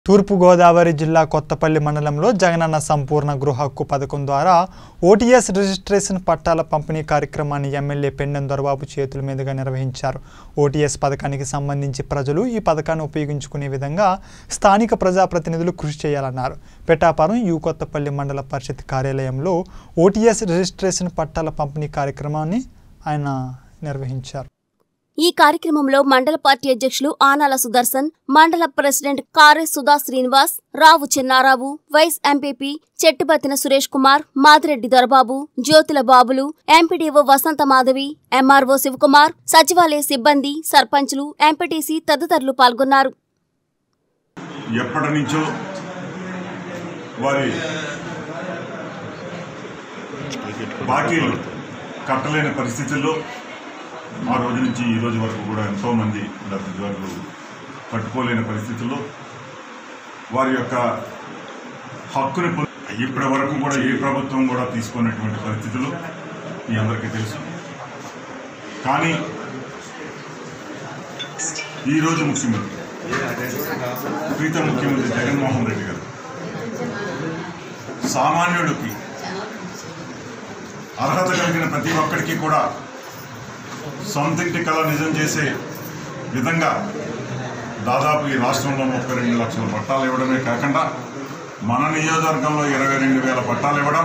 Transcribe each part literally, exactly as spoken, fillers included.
తూర్పు గోదావరి జిల్లా కొత్తపల్లి మండలంలో జగనన్న సంపూర్ణ గృహ హక్కు పథకం ద్వారా ఓటీఎస్ రిజిస్ట్రేషన్ పట్టాల పంపిణీ కార్యక్రమాన్ని ఎమ్మెల్యే పెండెం దొరబాబు చేతుల మీదుగా నిర్వహించారు. ఓటీఎస్ పథకానికి సంబంధించి ప్రజలు ఈ పథకాన్ని ఉపయోగించుకునే విధంగా స్థానిక ప్రజాప్రతినిధులు కృషి చేయాలన్నారు. పెటాపురం యు కొత్తపల్లి మండల పరిషత్ కార్యాలయంలో ఓటీఎస్ రిజిస్ట్రేషన్ పట్టాల పంపిణీ కార్యక్రమాన్ని ఆయన నిర్వహించారు. ఈ కార్యక్రమంలో మండల పార్టీ అధ్యక్షులు ఆనాల సుదర్శన్, మండల president Kare Sudha Srinivas, Rao Chinnarao, vice MPP Chettubattina Suresh Kumar, Madireddy Dorababu, Jyothula Babulu, MPDO Vasantha Madhavi, MRO Sivakumar, సచివాలయ సిబ్బంది, సర్పంచులు, ఎంపీటీసీ తదితరులు పాల్గొన్నారు. ఎప్పటి నుంచో వారి బాకీలు కట్టలేని పరిస్థితుల్లో ఆ రోజు నుంచి ఈ రోజు వరకు కూడా ఎంతోమంది లబ్ధిదారులు కట్టుకోలేని పరిస్థితుల్లో వారి యొక్క హక్కుని ఇప్పటి వరకు కూడా ఏ ప్రభుత్వం కూడా తీసుకున్నటువంటి పరిస్థితులు మీ అందరికీ తెలుసు. కానీ ఈరోజు ముఖ్యమంత్రి ప్రీతం ముఖ్యమంత్రి జగన్మోహన్ రెడ్డి గారు సామాన్యుడికి అర్హత కలిగిన ప్రతి ఒక్కరికి కూడా సొంతింటి కళ నిజం చేసే విధంగా దాదాపు ఈ రాష్ట్రంలో ముప్పై రెండు లక్షల పట్టాలు ఇవ్వడమే కాకుండా మన నియోజకవర్గంలో ఇరవై రెండు వేల పట్టాలు ఇవ్వడం,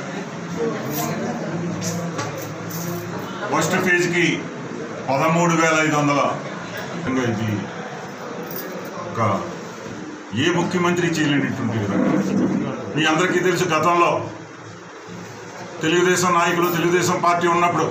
ఫస్ట్ ఫేజ్కి పదమూడు వేల ఐదు వందల ఇది ఒక ఏ ముఖ్యమంత్రి చేయలేనటువంటి విధంగా. మీ అందరికీ తెలుసు, గతంలో తెలుగుదేశం నాయకులు తెలుగుదేశం పార్టీ ఉన్నప్పుడు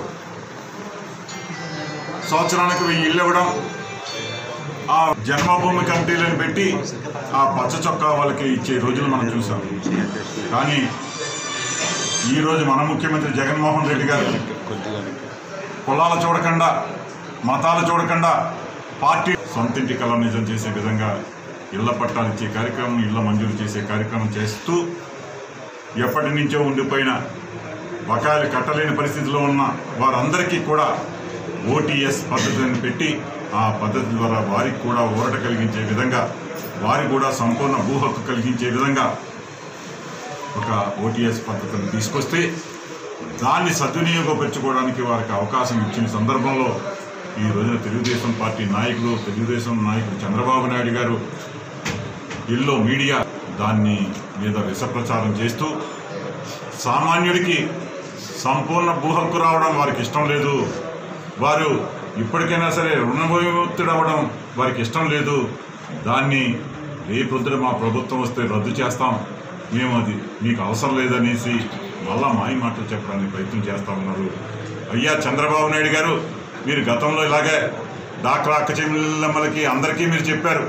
సంవత్సరానికి వెయ్యి ఇళ్ళు ఇవ్వడం, ఆ జన్మభూమి కమిటీలను పెట్టి ఆ పచ్చ చొక్కా వాళ్ళకి ఇచ్చే రోజులు మనం చూసాం. కానీ ఈరోజు మన ముఖ్యమంత్రి జగన్మోహన్ రెడ్డి గారు కులాలు చూడకుండా, మతాలు చూడకుండా పార్టీ సొంతింటి కళ నిజం చేసే విధంగా ఇళ్ల పట్టాలు ఇచ్చే కార్యక్రమం, ఇళ్ల మంజూరు చేసే కార్యక్రమం చేస్తూ ఎప్పటి నుంచో ఉండిపోయిన బకాయిలు కట్టలేని పరిస్థితిలో ఉన్న వారందరికీ కూడా ఓటీఎస్ పద్ధతిని పెట్టి ఆ పద్ధతి ద్వారా వారికి కూడా ఊరట కలిగించే విధంగా, వారికి కూడా సంపూర్ణ భూ హక్కు కలిగించే విధంగా ఒక ఓటీఎస్ పద్ధతిని తీసుకొస్తే దాన్ని సద్వినియోగపరచుకోవడానికి వారికి అవకాశం ఇచ్చిన సందర్భంలో ఈ రోజున తెలుగుదేశం పార్టీ నాయకులు, తెలుగుదేశం నాయకుడు చంద్రబాబు నాయుడు గారు ఇల్లో మీడియా దాన్ని మీద విషప్రచారం చేస్తూ సామాన్యుడికి సంపూర్ణ భూ హక్కు రావడం వారికి ఇష్టం లేదు, వారు ఇప్పటికైనా సరే రుణవిముక్తుడు అవ్వడం వారికి ఇష్టం లేదు, దాన్ని రేపొద్దున మా ప్రభుత్వం వస్తే రద్దు చేస్తాం, మేము అది మీకు అవసరం లేదనేసి మళ్ళా మాయ మాటలు చెప్పడానికి ప్రయత్నం చేస్తూ ఉన్నారు. అయ్యా చంద్రబాబు నాయుడు గారు, మీరు గతంలో ఇలాగే డాక్టర్ అక్క చెల్లెమ్మలకి అందరికీ మీరు చెప్పారు,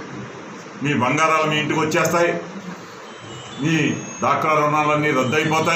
మీ బంగారాలు మీ ఇంటికి వచ్చేస్తాయి, మీ డాక్టర్ రుణాలన్నీ రద్దు అయిపోతాయి.